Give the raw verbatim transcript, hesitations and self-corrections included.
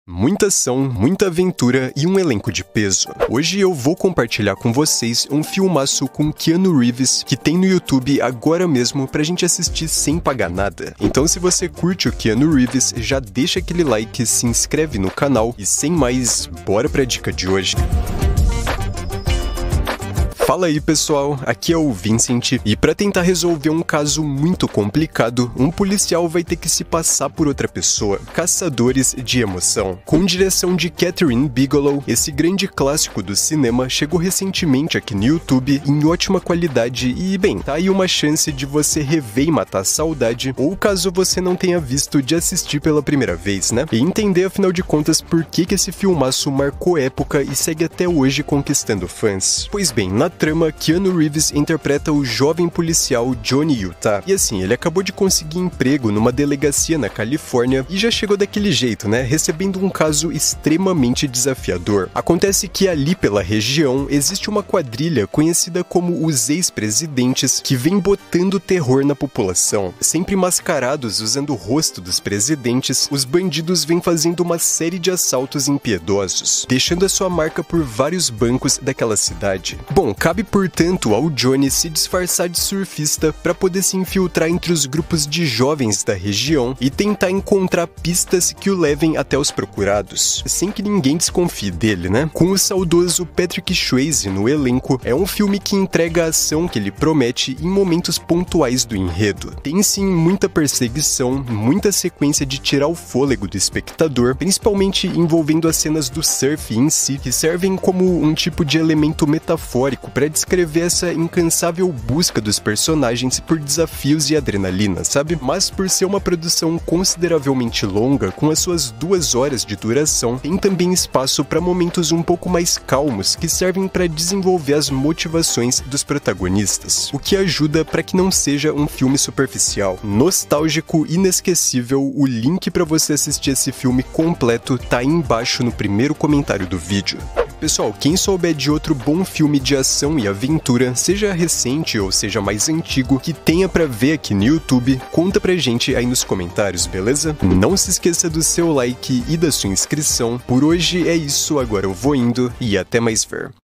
Muita ação, muita aventura e um elenco de peso. Hoje eu vou compartilhar com vocês um filmaço com Keanu Reeves que tem no YouTube agora mesmo pra gente assistir sem pagar nada. Então se você curte o Keanu Reeves, já deixa aquele like, se inscreve no canal e sem mais, bora pra dica de hoje. Fala aí pessoal, aqui é o Vincent e para tentar resolver um caso muito complicado, um policial vai ter que se passar por outra pessoa. Caçadores de Emoção. Com direção de Kathryn Bigelow, esse grande clássico do cinema chegou recentemente aqui no YouTube em ótima qualidade e, bem, tá aí uma chance de você rever e matar a saudade, ou caso você não tenha visto, de assistir pela primeira vez, né? E entender afinal de contas por que que esse filmaço marcou época e segue até hoje conquistando fãs. Pois bem, na trama, Keanu Reeves interpreta o jovem policial Johnny Utah. E assim, ele acabou de conseguir emprego numa delegacia na Califórnia e já chegou daquele jeito, né? Recebendo um caso extremamente desafiador. Acontece que ali pela região existe uma quadrilha conhecida como os ex-presidentes que vem botando terror na população. Sempre mascarados usando o rosto dos presidentes, os bandidos vêm fazendo uma série de assaltos impiedosos, deixando a sua marca por vários bancos daquela cidade. Bom, cabe portanto ao Johnny se disfarçar de surfista para poder se infiltrar entre os grupos de jovens da região e tentar encontrar pistas que o levem até os procurados, sem que ninguém desconfie dele, né? Com o saudoso Patrick Swayze no elenco, é um filme que entrega a ação que ele promete em momentos pontuais do enredo. Tem sim muita perseguição, muita sequência de tirar o fôlego do espectador, principalmente envolvendo as cenas do surf em si, que servem como um tipo de elemento metafórico para descrever essa incansável busca dos personagens por desafios e adrenalina, sabe? Mas por ser uma produção consideravelmente longa, com as suas duas horas de duração, tem também espaço para momentos um pouco mais calmos que servem para desenvolver as motivações dos protagonistas, o que ajuda para que não seja um filme superficial. Nostálgico, inesquecível, o link para você assistir esse filme completo tá aí embaixo no primeiro comentário do vídeo. Pessoal, quem souber de outro bom filme de ação e aventura, seja recente ou seja mais antigo, que tenha pra ver aqui no YouTube, conta pra gente aí nos comentários, beleza? Não se esqueça do seu like e da sua inscrição. Por hoje é isso, agora eu vou indo e até mais ver.